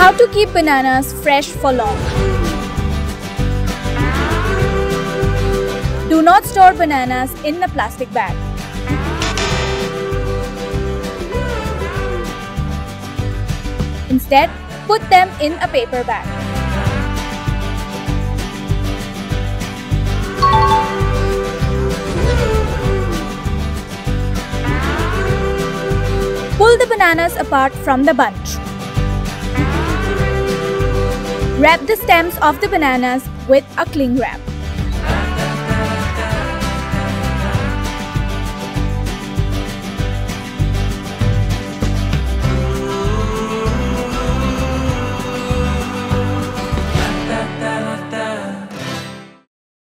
How to keep bananas fresh for long. Do not store bananas in a plastic bag. Instead, put them in a paper bag. Pull the bananas apart from the bunch. Wrap the stems of the bananas with a cling wrap.